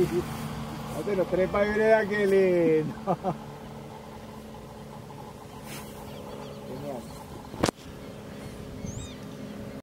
No te lo trepa y brega, qué lindo.